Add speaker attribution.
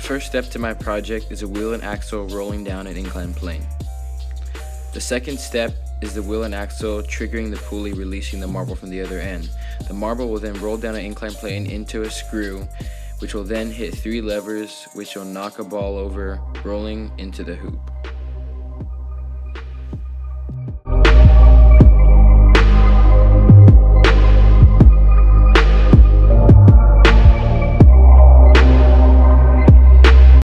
Speaker 1: first step to my project is a wheel and axle rolling down an inclined plane. The second step is the wheel and axle triggering the pulley releasing the marble from the other end. The marble will then roll down an inclined plane into a screw, which will then hit 3 levers which will knock a ball over, rolling into the hoop.